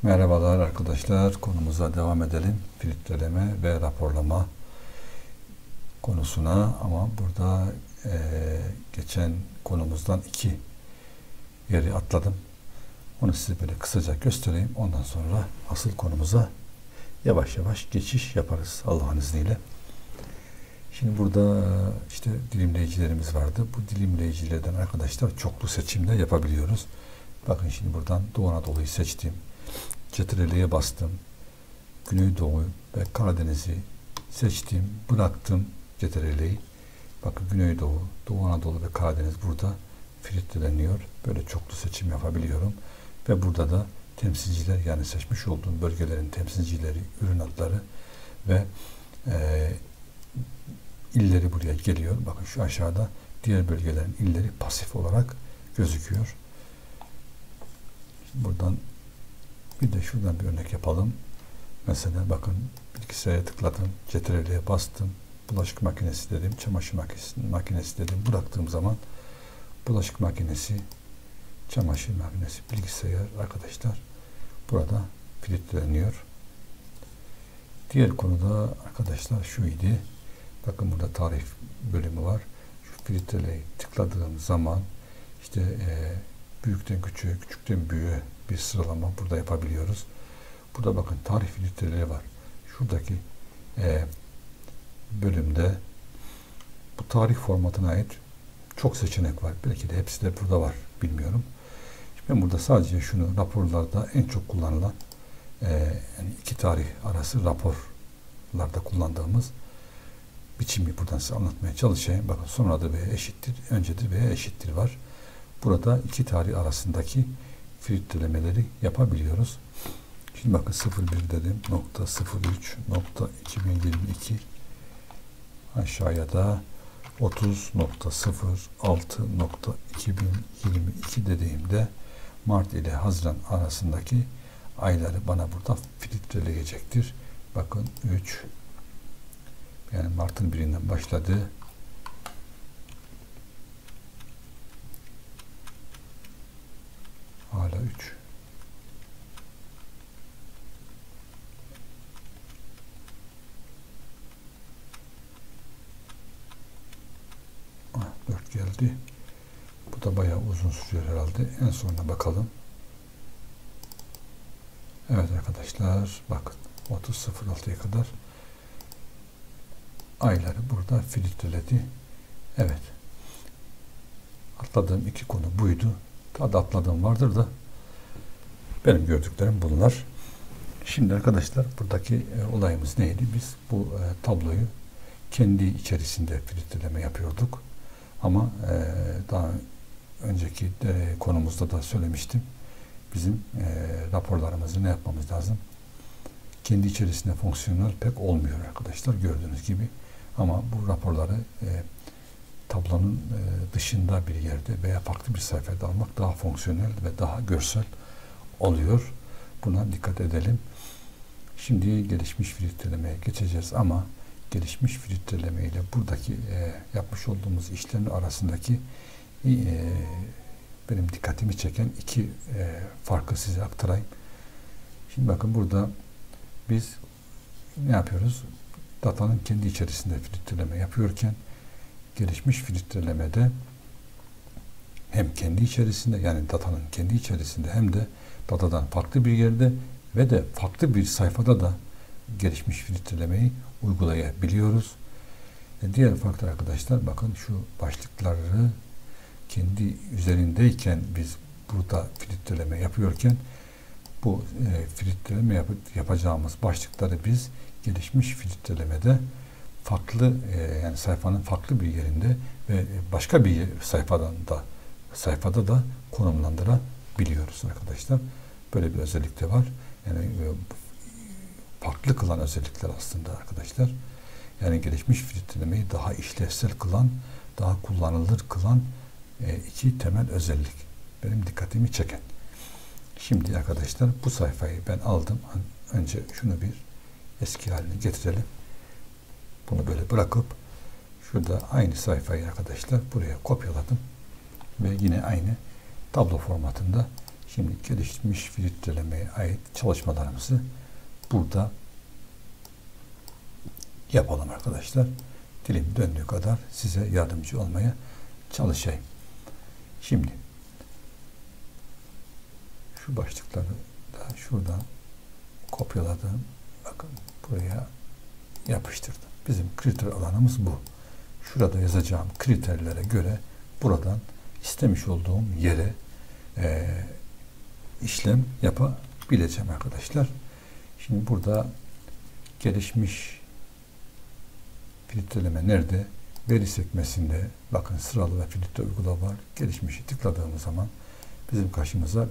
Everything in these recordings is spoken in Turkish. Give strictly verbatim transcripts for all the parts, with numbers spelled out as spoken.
Merhabalar arkadaşlar, konumuza devam edelim. Filtreleme ve raporlama konusuna, ama burada e, geçen konumuzdan iki yeri atladım. Onu size böyle kısaca göstereyim. Ondan sonra asıl konumuza yavaş yavaş geçiş yaparız Allah'ın izniyle. Şimdi burada işte dilimleyicilerimiz vardı. Bu dilimleyicilerden arkadaşlar çoklu seçimde yapabiliyoruz. Bakın şimdi buradan Doğu Anadolu'yu seçtim. Cetreli'ye bastım. Güneydoğu ve Karadeniz'i seçtim. Bıraktım Cetreli'yi. Bakın Güneydoğu, Doğu Anadolu ve Karadeniz burada filtreleniyor. Böyle çoklu seçim yapabiliyorum. Ve burada da temsilciler, yani seçmiş olduğum bölgelerin temsilcileri, ürün adları ve e, illeri buraya geliyor. Bakın şu aşağıda diğer bölgelerin illeri pasif olarak gözüküyor. Buradan bir de şuradan bir örnek yapalım. Mesela bakın, bilgisayara tıkladım, Cetreli'ye bastım, bulaşık makinesi dedim, çamaşır makinesi, makinesi dedim. Bıraktığım zaman bulaşık makinesi, çamaşır makinesi, bilgisayar arkadaşlar burada filtreleniyor. Diğer konuda arkadaşlar şu idi. Bakın burada tarih bölümü var. Şu filtreyi tıkladığım zaman işte e, büyükten küçüğe, küçükten büyüğe bir sıralama burada yapabiliyoruz. Burada bakın tarih filtreleri var. Şuradaki e, bölümde bu tarih formatına ait çok seçenek var. Belki de hepsi de burada var. Bilmiyorum. Şimdi ben burada sadece şunu, raporlarda en çok kullanılan e, yani iki tarih arası raporlarda kullandığımız biçimi buradan size anlatmaya çalışayım. Bakın sonradır veya eşittir, öncedir veya eşittir var. Burada iki tarih arasındaki filtrelemeleri yapabiliyoruz. Şimdi bakın sıfır bir dedim, nokta sıfır üç nokta iki bin yirmi iki, aşağıya da otuz nokta sıfır altı nokta iki bin yirmi iki dediğimde Mart ile Haziran arasındaki ayları bana burada filtreleyecektir. Bakın üç, yani Mart'ın birinden başladı. Hala üç. dört geldi. Bu da bayağı uzun sürüyor herhalde. En sonuna bakalım. Evet arkadaşlar, bakın otuz sıfır altıya kadar ayları burada filtreledi. Evet. Atladığım iki konu buydu. Daha da atladığım vardır da benim gördüklerim bunlar. Şimdi arkadaşlar, buradaki e, olayımız neydi? Biz bu e, tabloyu kendi içerisinde filtreleme yapıyorduk. Ama e, daha önceki de, konumuzda da söylemiştim. Bizim e, raporlarımızı ne yapmamız lazım? Kendi içerisinde fonksiyonel pek olmuyor arkadaşlar, gördüğünüz gibi. Ama bu raporları e, tablonun e, dışında bir yerde veya farklı bir sayfada almak daha fonksiyonel ve daha görsel oluyor. Buna dikkat edelim. Şimdi gelişmiş filtrelemeye geçeceğiz, ama gelişmiş filtreleme ile buradaki e, yapmış olduğumuz işlerin arasındaki e, benim dikkatimi çeken iki e, farkı size aktarayım. Şimdi bakın, burada biz ne yapıyoruz? Datanın kendi içerisinde filtreleme yapıyorken, gelişmiş filtrelemede hem kendi içerisinde, yani datanın kendi içerisinde, hem de datadan farklı bir yerde ve de farklı bir sayfada da gelişmiş filtrelemeyi uygulayabiliyoruz. E diğer farklı arkadaşlar, bakın şu başlıkları kendi üzerindeyken biz burada filtreleme yapıyorken, bu e, filtreleme yap yapacağımız başlıkları biz gelişmiş filtrelemede farklı e, yani sayfanın farklı bir yerinde ve başka bir sayfadan da sayfada da konumlandırabiliyoruz arkadaşlar. Böyle bir özellik de var. Yani e, farklı kılan özellikler aslında arkadaşlar. Yani gelişmiş filtrelemeyi daha işlevsel kılan, daha kullanılır kılan e, iki temel özellik. Benim dikkatimi çeken. Şimdi arkadaşlar, bu sayfayı ben aldım. Önce şunu bir eski haline getirelim. Bunu böyle bırakıp şurada aynı sayfayı arkadaşlar buraya kopyaladım ve yine aynı tablo formatında Şimdi gelişmiş filtrelemeye ait çalışmalarımızı burada yapalım arkadaşlar. Dilim döndüğü kadar size yardımcı olmaya çalışayım. Şimdi şu başlıkları da şuradan kopyaladım. Bakın buraya yapıştırdım. Bizim kriter alanımız bu. Şurada yazacağım kriterlere göre buradan istemiş olduğum yere e, işlem yapabileceğim arkadaşlar. Şimdi burada gelişmiş filtreleme nerede? Veri sekmesinde bakın sıralı ve filtre uygula var. Gelişmişi tıkladığımız zaman bizim karşımıza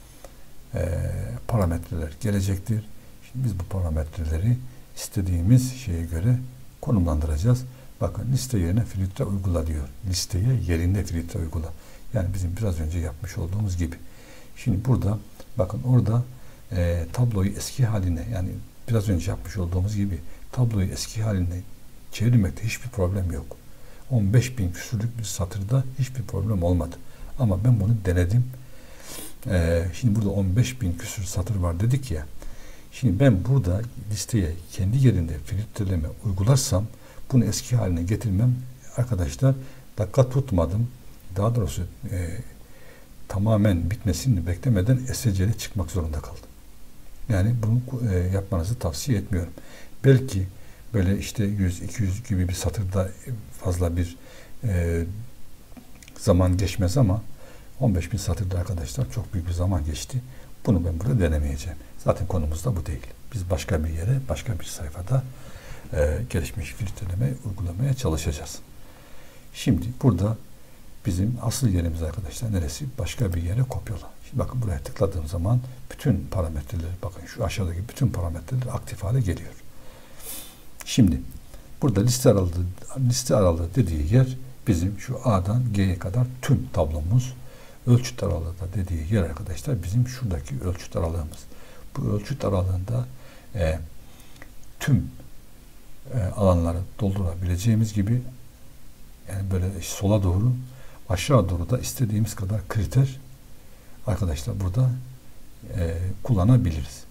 e, parametreler gelecektir. Şimdi biz bu parametreleri istediğimiz şeye göre konumlandıracağız. Bakın liste yerine filtre uygula diyor. Listeye yerinde filtre uygula. Yani bizim biraz önce yapmış olduğumuz gibi. Şimdi burada bakın orada e, tabloyu eski haline, yani biraz önce yapmış olduğumuz gibi tabloyu eski haline çevirmekte hiçbir problem yok. on beş bin küsürlük bir satırda hiçbir problem olmadı. Ama ben bunu denedim. Ee, şimdi burada on beş bin küsür satır var dedik ya. Şimdi ben burada listeye kendi yerinde filtreleme uygularsam bunu eski haline getirmem arkadaşlar dakika tutmadım. Daha doğrusu e, tamamen bitmesini beklemeden S C L'ye çıkmak zorunda kaldım. Yani bunu e, yapmanızı tavsiye etmiyorum. Belki böyle işte yüz iki yüz gibi bir satırda fazla bir e, zaman geçmez ama on beş bin satırda arkadaşlar çok büyük bir zaman geçti. Bunu ben burada denemeyeceğim. Zaten konumuz da bu değil. Biz başka bir yere, başka bir sayfada e, gelişmiş filtreleme uygulamaya çalışacağız. Şimdi burada bizim asıl yerimiz arkadaşlar neresi? Başka bir yere kopyala. Şimdi bakın buraya tıkladığım zaman bütün parametreleri, bakın şu aşağıdaki bütün parametreler aktif hale geliyor. Şimdi burada liste aralığı, liste aralığı dediği yer bizim şu A'dan G'ye kadar tüm tablomuz. Ölçüt aralığı da dediği yer arkadaşlar bizim şuradaki ölçüt aralığımız. Bu ölçüt aralığında e, tüm e, alanları doldurabileceğimiz gibi, yani böyle sola doğru aşağı doğru da istediğimiz kadar kriter arkadaşlar burada e, kullanabiliriz.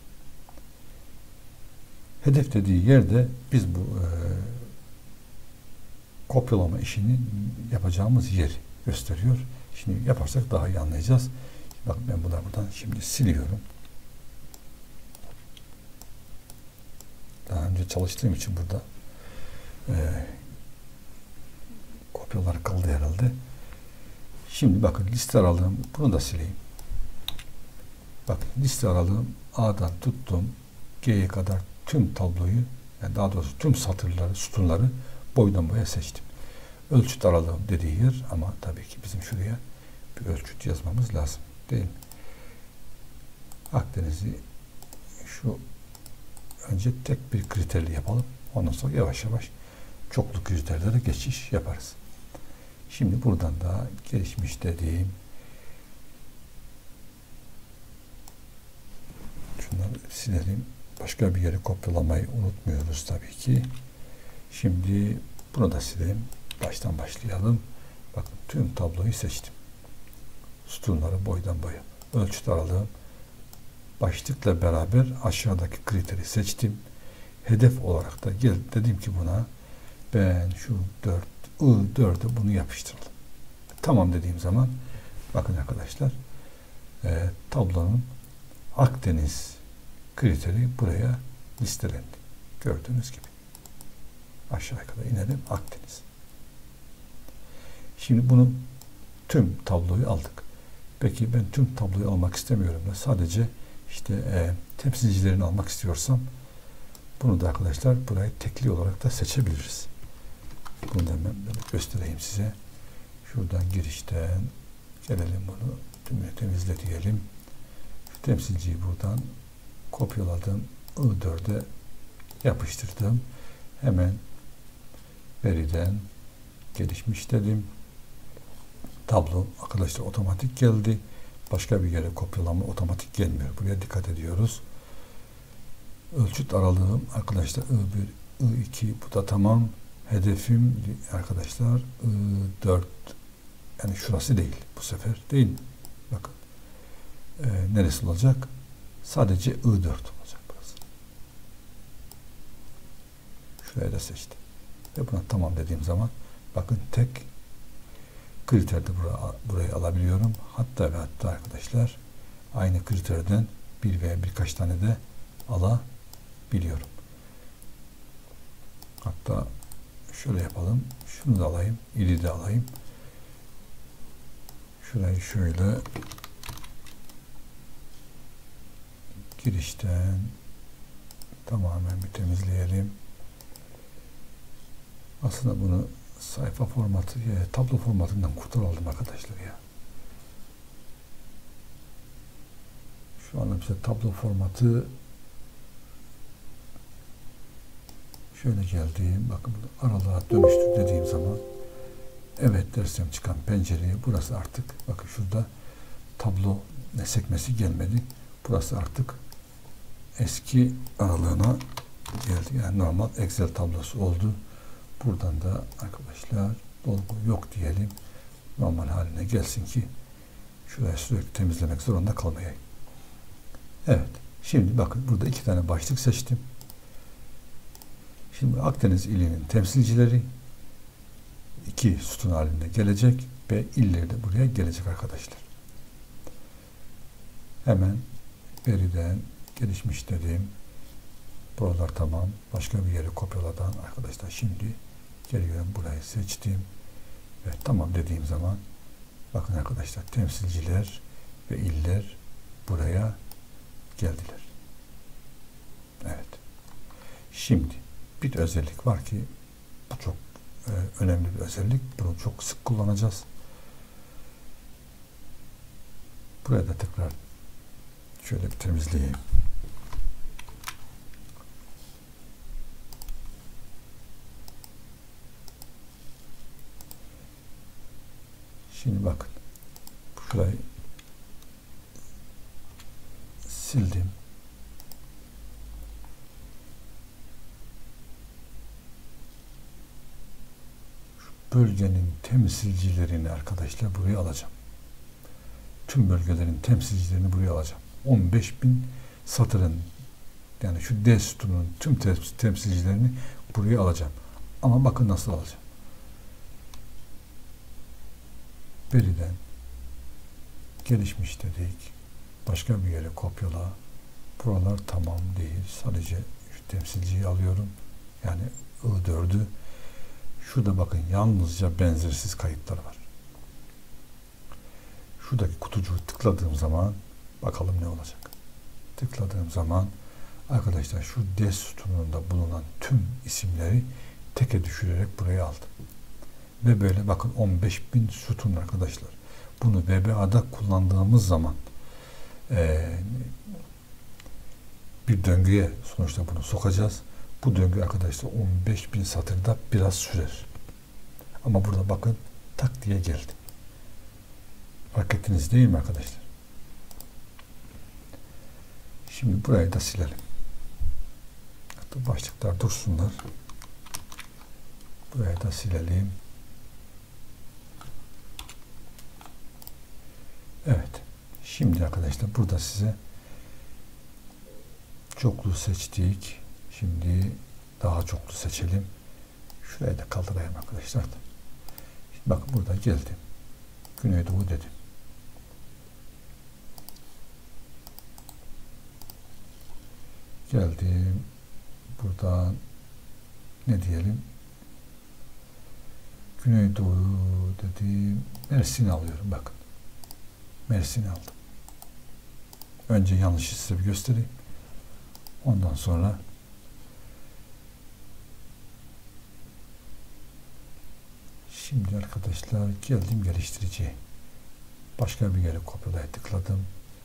Hedef dediği yerde biz bu e, kopyalama işini yapacağımız yeri gösteriyor. Şimdi yaparsak daha iyi anlayacağız. Bakın ben bunları buradan şimdi siliyorum. Daha önce çalıştığım için burada e, kopyalar kaldı herhalde. Şimdi bakın liste aralığım, bunu da sileyim. Bakın liste aralığım A'dan tuttum G'ye kadar tüm tabloyu, yani daha doğrusu tüm satırları, sütunları boydan boya seçtim. Ölçüt aralığım dediği yer, ama tabii ki bizim şuraya bir ölçüt yazmamız lazım, değil mi? Akdeniz'i şu önce tek bir kriterli yapalım. Ondan sonra yavaş yavaş çoklu kriterlere geçiş yaparız. Şimdi buradan da gelişmiş dediğim şunları silelim. Başka bir yere kopyalamayı unutmuyoruz tabii ki. Şimdi bunu da sileyim. Baştan başlayalım. Bakın tüm tabloyu seçtim. Sütunları boydan boya. Ölçüt aralığım başlıkla beraber aşağıdaki kriteri seçtim. Hedef olarak da gel dedim ki buna ben şu dört I dörde bunu yapıştıralım. Tamam dediğim zaman bakın arkadaşlar e, tablonun Akdeniz kriteri buraya listelendi. Gördüğünüz gibi. Aşağıya kadar inelim, Akdeniz. Şimdi bunu tüm tabloyu aldık. Peki ben tüm tabloyu almak istemiyorum da sadece işte e, temsilcilerini almak istiyorsam bunu da arkadaşlar burayı tekli olarak da seçebiliriz. Bunu da hemen böyle göstereyim size. Şuradan girişten gelelim, bunu tümünü temizle diyelim. Şu temsilciyi buradan kopyaladım. I dörde yapıştırdım. Hemen veriden gelişmiş dedim. Tablo arkadaşlar otomatik geldi. Başka bir yere kopyalama otomatik gelmiyor. Buraya dikkat ediyoruz. Ölçüt aralığım arkadaşlar I bir, I iki, bu da tamam. Hedefim arkadaşlar I dört. Yani şurası değil bu sefer, değil mi? Bakın. e, neresi olacak? Sadece I dört olacak burası. Şuraya da seçtim. Ve buna tamam dediğim zaman bakın tek kriterde buraya, burayı alabiliyorum. Hatta ve hatta arkadaşlar aynı kriterden bir veya birkaç tane de alabiliyorum. Hatta şöyle yapalım. Şunu da alayım. İli de alayım. Şurayı şöyle girişten tamamen bir temizleyelim. Aslında bunu sayfa formatı, ya, tablo formatından kurtaralım arkadaşlar ya. Şu anda bize tablo formatı şöyle geldiğim, bakın aralığa dönüştür dediğim zaman evet dersem çıkan pencereye burası artık bakın şurada tablo ne sekmesi gelmedi. Burası artık eski aralığına geldi. Yani normal Excel tablosu oldu. Buradan da arkadaşlar dolgu yok diyelim. Normal haline gelsin ki şurayı sürekli temizlemek zorunda kalmayayım. Evet. Şimdi bakın burada iki tane başlık seçtim. Şimdi Akdeniz ilinin temsilcileri iki sütun halinde gelecek ve illeri de buraya gelecek arkadaşlar. Hemen veriden gelişmiş dediğim buralar tamam. Başka bir yere kopyaladan arkadaşlar şimdi geliyorum burayı seçtim ve tamam dediğim zaman bakın arkadaşlar temsilciler ve iller buraya geldiler. Evet. Şimdi bir özellik var ki bu çok e, önemli bir özellik. Bunu çok sık kullanacağız. Buraya da tekrar şöyle bir temizleyeyim. Şimdi bakın. Şurayı sildim. Şu bölgenin temsilcilerini arkadaşlar buraya alacağım. Tüm bölgelerin temsilcilerini buraya alacağım. on beş bin satırın yani şu D sütunun tüm temsilcilerini buraya alacağım. Ama bakın nasıl alacağım. Veriden gelişmiş dedik. Başka bir yere kopyala. Buralar tamam değil. Sadece şu temsilciyi alıyorum. Yani I dördü. Şurada bakın yalnızca benzersiz kayıtlar var. Şuradaki kutucuğu tıkladığım zaman bakalım ne olacak. Tıkladığım zaman arkadaşlar şu D sütununda bulunan tüm isimleri teke düşürerek buraya aldım. Ve böyle bakın on beş bin sütun arkadaşlar. Bunu V B A'da kullandığımız zaman e, bir döngüye sonuçta bunu sokacağız. Bu döngü arkadaşlar on beş bin satırda biraz sürer. Ama burada bakın tak diye geldi. Fark ettiniz değil mi arkadaşlar? Şimdi burayı da silelim. Hatta başlıklar dursunlar. Burayı da silelim. Evet. Şimdi arkadaşlar burada size çoklu seçtik. Şimdi daha çoklu seçelim. Şurayı da kaldırayım arkadaşlar. Şimdi bakın burada geldim. Güneydoğu dedim. Geldim. Buradan ne diyelim? Güneydoğu dediğim Mersin'i alıyorum bakın. Mersin'i aldım. Önce yanlışı size bir göstereyim. Ondan sonra şimdi arkadaşlar geldim geliştirici. Başka bir yere kopyalaya tıkladım.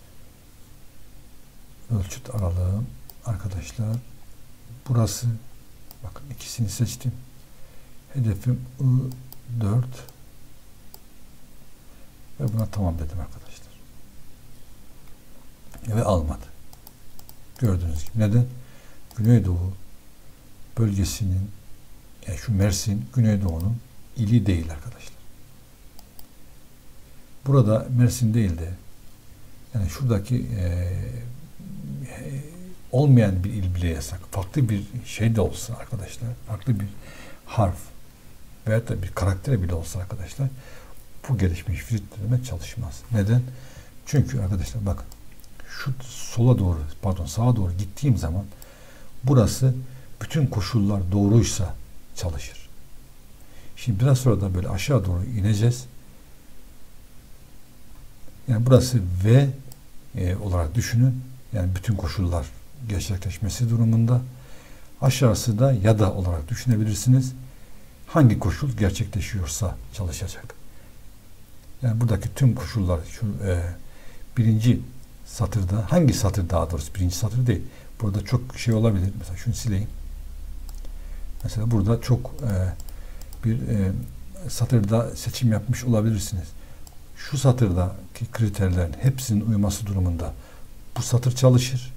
Ölçüt aralığım arkadaşlar burası. Bakın ikisini seçtim. Hedefim I dört ve buna tamam dedim arkadaşlar. Ve almadı. Gördüğünüz gibi. Neden? Güneydoğu bölgesinin yani şu Mersin Güneydoğu'nun ili değil arkadaşlar. Burada Mersin değil de Yani şuradaki e, olmayan bir il bile yasak. Farklı bir şey de olsa arkadaşlar, farklı bir harf veyahut da bir karakter bile olsa arkadaşlar, bu gelişmiş filtreleme çalışmaz. Neden? Çünkü arkadaşlar bakın, şu sola doğru, pardon sağa doğru gittiğim zaman burası bütün koşullar doğruysa çalışır. Şimdi biraz sonra da böyle aşağı doğru ineceğiz. Yani burası V e, olarak düşünün. Yani bütün koşullar gerçekleşmesi durumunda. Aşağısı da ya da olarak düşünebilirsiniz. Hangi koşul gerçekleşiyorsa çalışacak. Yani buradaki tüm koşullar şu e, birinci satırda, hangi satır daha doğrusu birinci satır değil. Burada çok şey olabilir. Mesela şunu sileyim. Mesela burada çok e, bir e, satırda seçim yapmış olabilirsiniz. Şu satırdaki kriterlerin hepsinin uyması durumunda bu satır çalışır.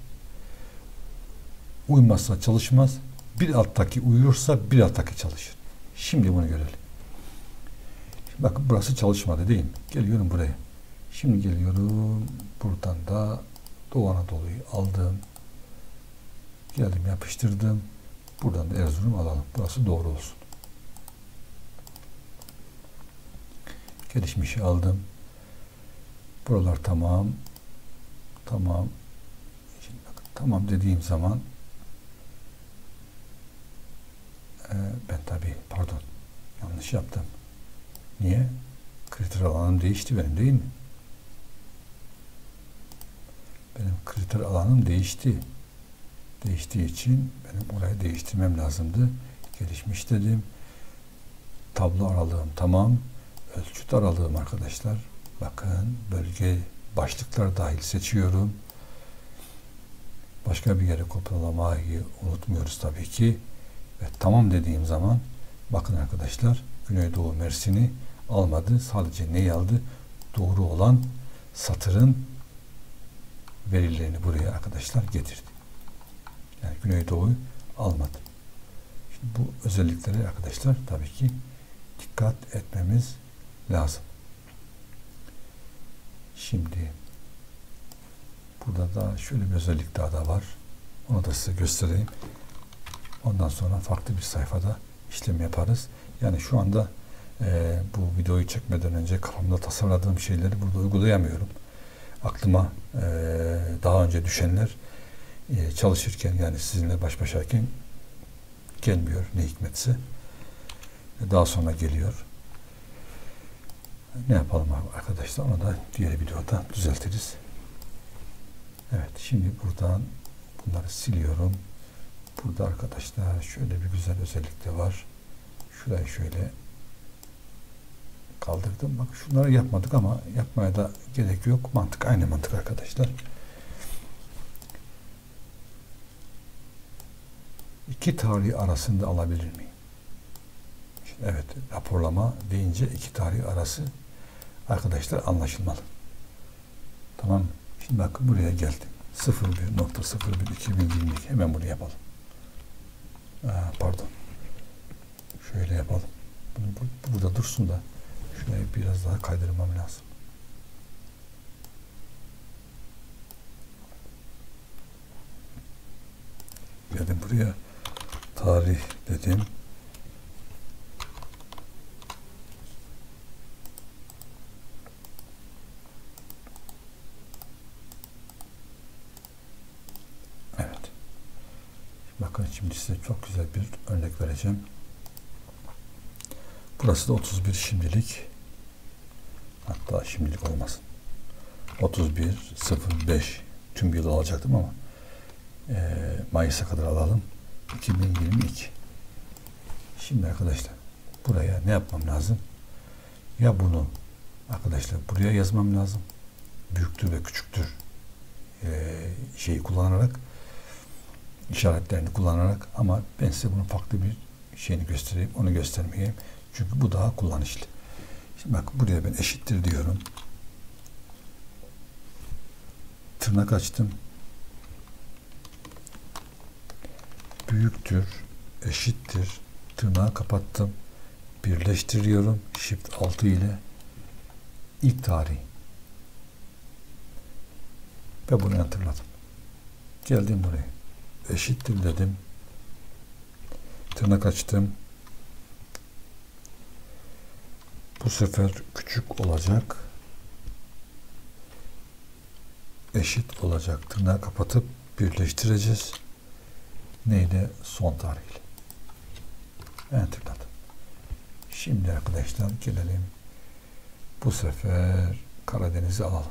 Uymazsa çalışmaz. Bir alttaki uyuyorsa bir alttaki çalışır. Şimdi bunu görelim. Bakın burası çalışmadı değil mi? Geliyorum buraya. Şimdi geliyorum. Buradan da Doğu Anadolu'yu aldım. Geldim yapıştırdım. Buradan da Erzurum alalım. Burası doğru olsun. Gelişmişi aldım. Buralar tamam. Tamam. Şimdi bakın, tamam dediğim zaman e, ben tabii pardon yanlış yaptım. Niye? Kriter alanım değişti benim değil mi? Benim kriter alanım değişti. Değiştiği için benim orayı değiştirmem lazımdı. Gelişmiş dedim. Tablo aralığım tamam. Ölçüt aralığım arkadaşlar. Bakın bölge başlıklar dahil seçiyorum. Başka bir yere kopyalamayı unutmuyoruz tabii ki. Ve tamam dediğim zaman bakın arkadaşlar Güneydoğu Mersin'i almadı. Sadece neyi aldı? Doğru olan satırın verilerini buraya arkadaşlar getirdi. Yani Güneydoğu'yu almadı. Şimdi bu özelliklere arkadaşlar tabii ki dikkat etmemiz lazım. Şimdi burada da şöyle bir özellik daha da var. Onu da size göstereyim. Ondan sonra farklı bir sayfada işlem yaparız. Yani şu anda e, bu videoyu çekmeden önce kafamda tasarladığım şeyleri burada uygulayamıyorum. Aklıma e, daha önce düşenler e, çalışırken yani sizinle baş başayken gelmiyor ne hikmetse. Daha sonra geliyor. Ne yapalım arkadaşlar? Onu da diğer videoda düzeltiriz. Evet. Şimdi buradan bunları siliyorum. Burada arkadaşlar şöyle bir güzel özellik de var. Şurayı şöyle kaldırdım. Bak şunları yapmadık ama yapmaya da gerek yok. Mantık aynı mantık arkadaşlar. İki tarih arasında alabilir miyim? Şimdi evet, raporlama deyince iki tarih arası arkadaşlar anlaşılmalı. Tamam mı? Şimdi bakın buraya geldim. sıfır bir nokta sıfır bir iki bin yirmi iki hemen bunu yapalım. Aa, pardon. Şöyle yapalım. Bunu bu, burada dursun da şurayı biraz daha kaydırmam lazım. Geldim buraya. Tarih dedim. Evet. Bakın şimdi size çok güzel bir örnek vereceğim. Burası da otuz bir şimdilik. Hatta şimdilik olmasın. otuz bir sıfır beş tüm yılı alacaktım ama e, Mayıs'a kadar alalım. iki bin yirmi iki. Şimdi arkadaşlar buraya ne yapmam lazım? Ya bunu arkadaşlar buraya yazmam lazım. Büyüktür ve küçüktür e, şeyi kullanarak, işaretlerini kullanarak, ama ben size bunun farklı bir şeyini göstereyim. Onu göstermeyeyim. Çünkü bu daha kullanışlı. Şimdi bak buraya ben eşittir diyorum. Tırnak açtım. Büyüktür, eşittir. Tırnağı kapattım. Birleştiriyorum. Shift altı ile ilk tarih. Ve bunu enterladım. Geldim buraya. Eşittir dedim. Tırnak açtım. Bu sefer küçük olacak. Eşit olacak. Tırnağı kapatıp birleştireceğiz. Neydi? Son tarihiyle. Enterladım. Şimdi arkadaşlar gelelim. Bu sefer Karadeniz'i alalım.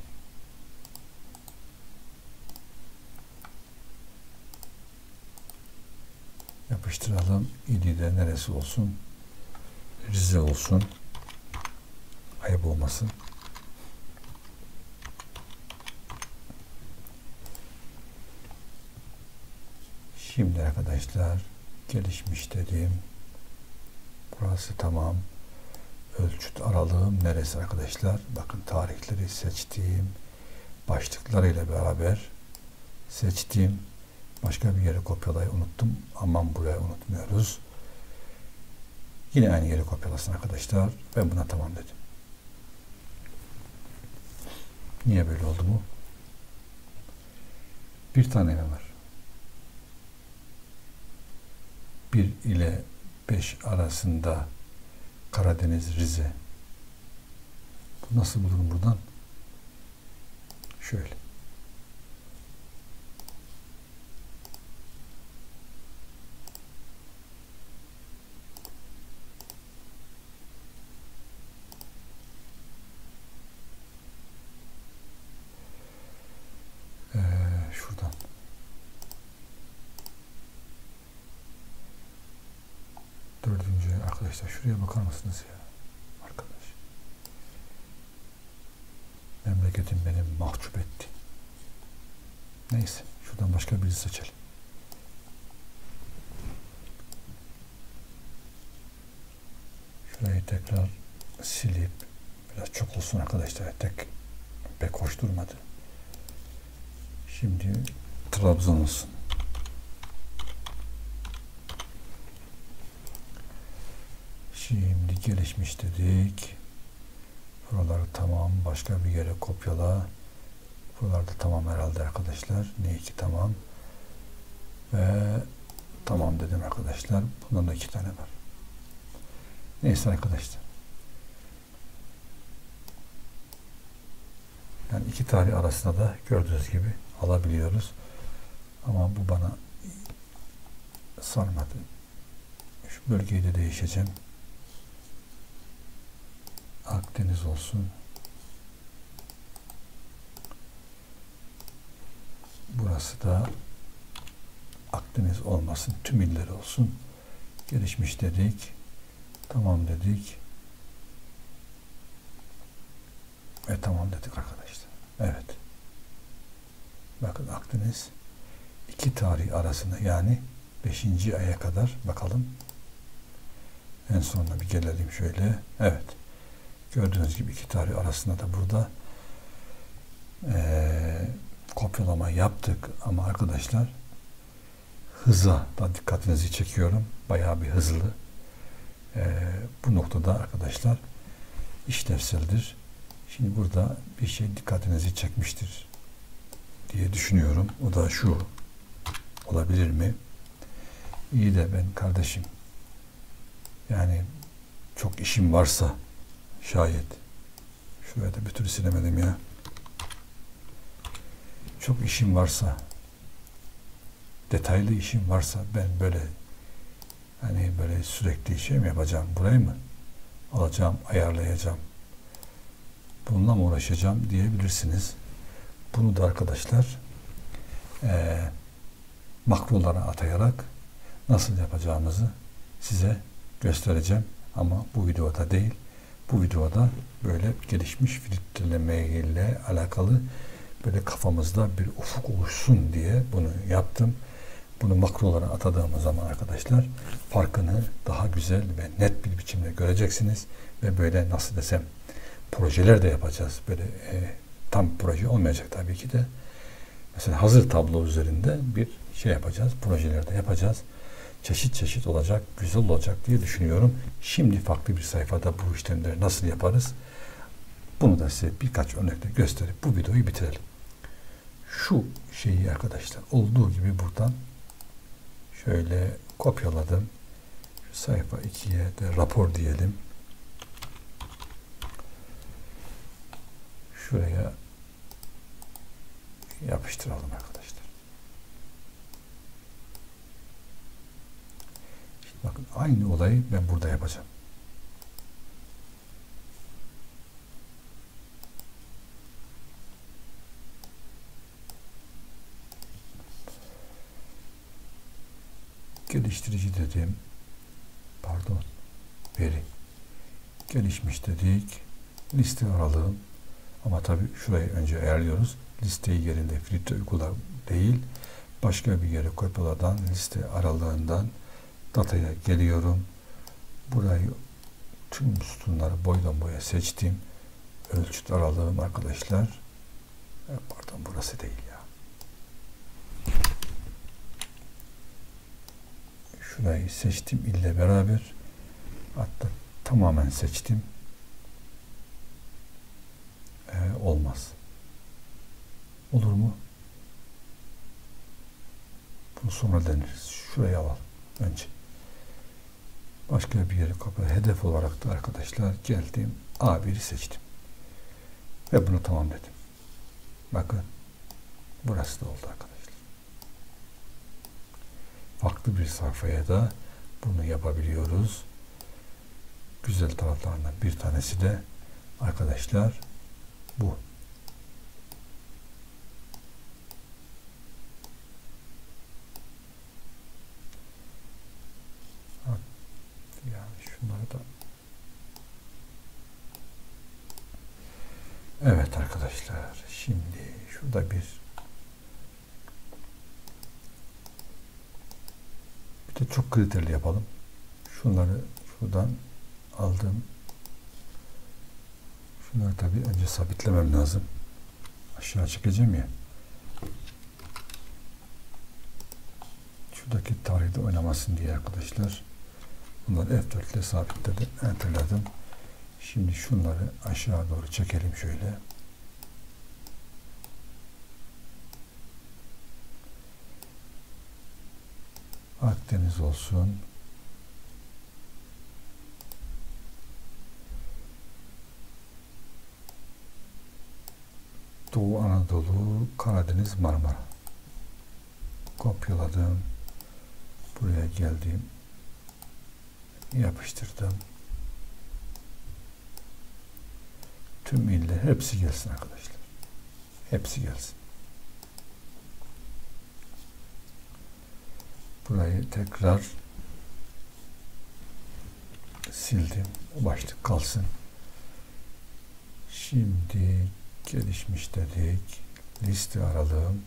Yapıştıralım. İlide neresi olsun? Rize olsun. Ayıp olmasın. Şimdi arkadaşlar gelişmiş dediğim burası tamam. Ölçüt aralığım neresi arkadaşlar? Bakın tarihleri seçtiğim başlıklarıyla beraber seçtiğim başka bir yere kopyalayı unuttum. Aman buraya unutmuyoruz. Yine aynı yere kopyalasın arkadaşlar. Ben buna tamam dedim. Niye böyle oldu bu? Bir tane mi var? bir ile beş arasında Karadeniz, Rize. Bu nasıl bulurum buradan? Şöyle. Ee, şuradan. Dördüncü arkadaşlar şuraya bakar mısınız ya? Arkadaş. Memleketim beni mahcup etti. Neyse. Şuradan başka birisi seçelim. Şurayı tekrar silip biraz çok olsun arkadaşlar. Tek pek hoş durmadı. Şimdi Trabzon olsun. Şimdi gelişmiş dedik. Buraları tamam. Başka bir yere kopyala. Buralarda tamam herhalde arkadaşlar. Ne iki tamam. Ve tamam dedim arkadaşlar. Bundan da iki tane var. Neyse arkadaşlar. Yani iki tarih arasında da gördüğünüz gibi alabiliyoruz. Ama bu bana sarmadı. Şu bölgeyi de değişeceğim. Akdeniz olsun. Burası da Akdeniz olmasın. Tüm iller olsun. Gelişmiş dedik. Tamam dedik. Ve tamam dedik arkadaşlar. Evet. Bakın Akdeniz iki tarih arasında yani beşinci aya kadar bakalım. En sonuna bir gelelim şöyle. Evet. Gördüğünüz gibi iki tarih arasında da burada ee, kopyalama yaptık ama arkadaşlar hıza da dikkatinizi çekiyorum. Bayağı bir hızlı. Ee, bu noktada arkadaşlar işlevseldir. Şimdi burada bir şey dikkatinizi çekmiştir diye düşünüyorum. O da şu. Olabilir mi? İyi de ben kardeşim yani çok işim varsa şayet şuraya da bir türlü silemedim ya. Çok işim varsa detaylı işim varsa ben böyle hani böyle sürekli şey mi yapacağım? Burayı mı alacağım, ayarlayacağım? Bununla mı uğraşacağım diyebilirsiniz. Bunu da arkadaşlar e, makrolara atayarak nasıl yapacağımızı size göstereceğim. Ama bu videoda değil. Bu videoda böyle gelişmiş filtreleme ile alakalı böyle kafamızda bir ufuk oluşsun diye bunu yaptım. Bunu makrolara atadığımız zaman arkadaşlar farkını daha güzel ve net bir biçimde göreceksiniz. Ve böyle nasıl desem projeler de yapacağız. Böyle e, tam proje olmayacak tabii ki de. Mesela hazır tablo üzerinde bir şey yapacağız. Projeler de yapacağız. Çeşit çeşit olacak, güzel olacak diye düşünüyorum. Şimdi farklı bir sayfada bu işlemleri nasıl yaparız? Bunu da size birkaç örnekle gösterip bu videoyu bitirelim. şu şeyi arkadaşlar olduğu gibi buradan şöyle kopyaladım. Şu sayfa ikiye de rapor diyelim. Şuraya yapıştıralım arkadaşlar. Şimdi bakın aynı olayı ben burada yapacağım. Geliştirici dedim. Pardon. Veri. Gelişmiş dedik. Liste aralığım. Ama tabii şurayı önce ayarlıyoruz. Listeyi yerinde filtre uygula değil. Başka bir yere kopyaladan liste aralığından dataya geliyorum. Burayı tüm sütunları boydan boya seçtim. Ölçüt aralığım arkadaşlar. Pardon burası değil ya. Şurayı seçtim ile beraber. Hatta tamamen seçtim. Ee, olmaz. Olur mu? Bunu sonra deneriz. Şuraya alalım. Önce. Başka bir yere kopyala. Hedef olarak da arkadaşlar geldim. A bir'i seçtim. Ve bunu tamam dedim. Bakın. Burası da oldu arkadaşlar. Farklı bir sayfaya da bunu yapabiliyoruz. Güzel taraflarından bir tanesi de arkadaşlar bu. Yani şunları da evet arkadaşlar şimdi şurada bir bir de çok kriterli yapalım. Şunları şuradan aldım. Şunları tabii önce sabitlemem lazım. Aşağı çekeceğim ya. Şuradaki tarihi de oynamasın diye arkadaşlar. Bunları F dört ile sabitledim. Enterledim. Şimdi şunları aşağı doğru çekelim şöyle. Akdeniz olsun. Doğu Anadolu, Karadeniz, Marmara. Kopyaladım. Buraya geldim. Yapıştırdım. Tüm iller hepsi gelsin arkadaşlar. Hepsi gelsin. Burayı tekrar sildim. O başlık kalsın. Şimdi gelişmiş dedik. Liste aralığım.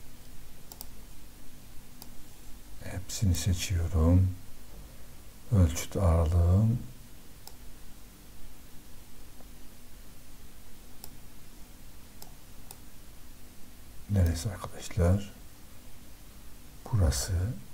Hepsini seçiyorum. Ölçüt aralığım. Neresi arkadaşlar? Burası.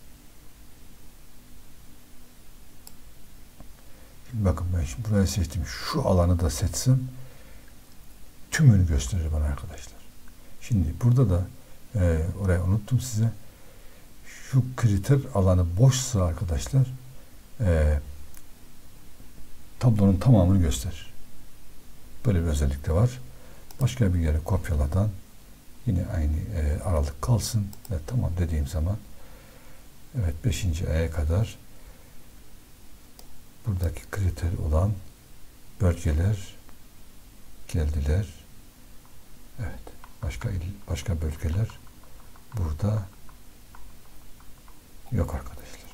Şimdi bakın ben şimdi burayı seçtim. Şu alanı da seçsem tümünü gösterir bana arkadaşlar. Şimdi burada da e, orayı unuttum size. Şu kriter alanı boşsa arkadaşlar e, tablonun tamamını gösterir. Böyle bir özellik de var. Başka bir yere kopyaladan yine aynı e, aralık kalsın ve tamam dediğim zaman evet beşinci aya kadar buradaki kriter olan bölgeler geldiler. Evet. Başka il, başka bölgeler burada yok arkadaşlar.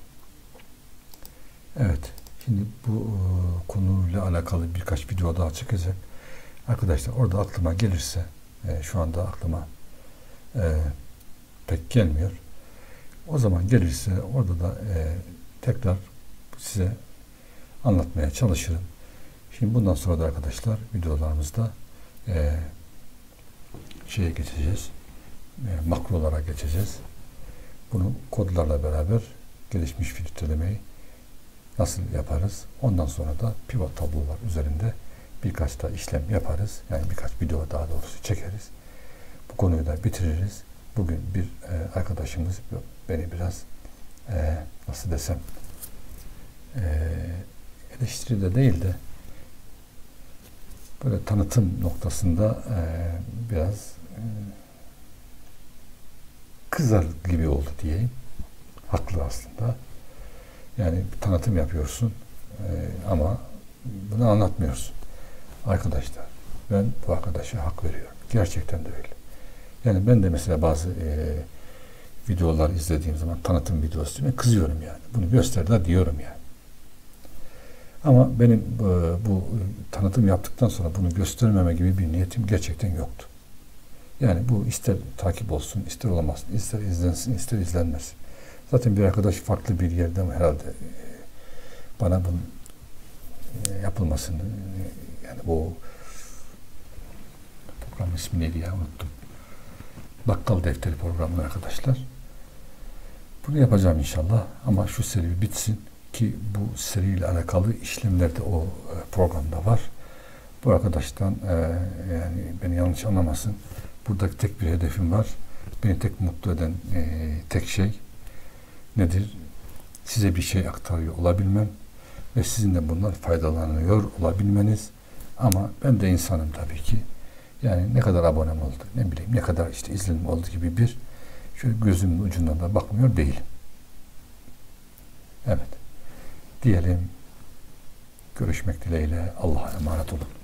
Evet. Şimdi bu e, konuyla alakalı birkaç video daha çekeceğim. Arkadaşlar orada aklıma gelirse e, şu anda aklıma e, pek gelmiyor. O zaman gelirse orada da e, tekrar size anlatmaya çalışırım. Şimdi bundan sonra da arkadaşlar videolarımızda e, şeye geçeceğiz. E, makrolara geçeceğiz. Bunu kodlarla beraber gelişmiş filtrelemeyi nasıl yaparız? Ondan sonra da pivot tablolar üzerinde birkaç da işlem yaparız. Yani birkaç video daha doğrusu çekeriz. Bu konuyu da bitiririz. bugün bir e, arkadaşımız beni biraz e, nasıl desem e, eleştiride değil de böyle tanıtım noktasında e, biraz e, kızar gibi oldu diyeyim. Haklı aslında. Yani bir tanıtım yapıyorsun e, ama bunu anlatmıyorsun. Arkadaşlar, ben bu arkadaşa hak veriyorum. Gerçekten de öyle. Yani ben de mesela bazı e, videolar izlediğim zaman tanıtım videosu ben kızıyorum yani. Bunu göster de diyorum yani. Ama benim e, bu tanıtım yaptıktan sonra bunu göstermeme gibi bir niyetim gerçekten yoktu. Yani bu ister takip olsun, ister olamazsın, ister izlensin, ister izlenmesin. Zaten bir arkadaş farklı bir yerden herhalde e, bana bunun e, yapılmasını e, yani bu program ismi neydi ya unuttum. Bakkal Defteri programı arkadaşlar. Bunu yapacağım inşallah ama şu seri bitsin ki bu seriyle alakalı işlemler de o e, programda var. Bu arkadaştan e, yani beni yanlış anlamasın. Buradaki tek bir hedefim var. Beni tek mutlu eden e, tek şey nedir? Size bir şey aktarıyor olabilmem ve sizin de bundan faydalanıyor olabilmeniz. Ama ben de insanım tabii ki. Yani ne kadar abonem oldu, ne bileyim ne kadar işte izlenim oldu gibi bir şöyle gözümün ucundan da bakmıyor değilim. Evet. Diyelim. Görüşmek dileğiyle. Allah'a emanet olun.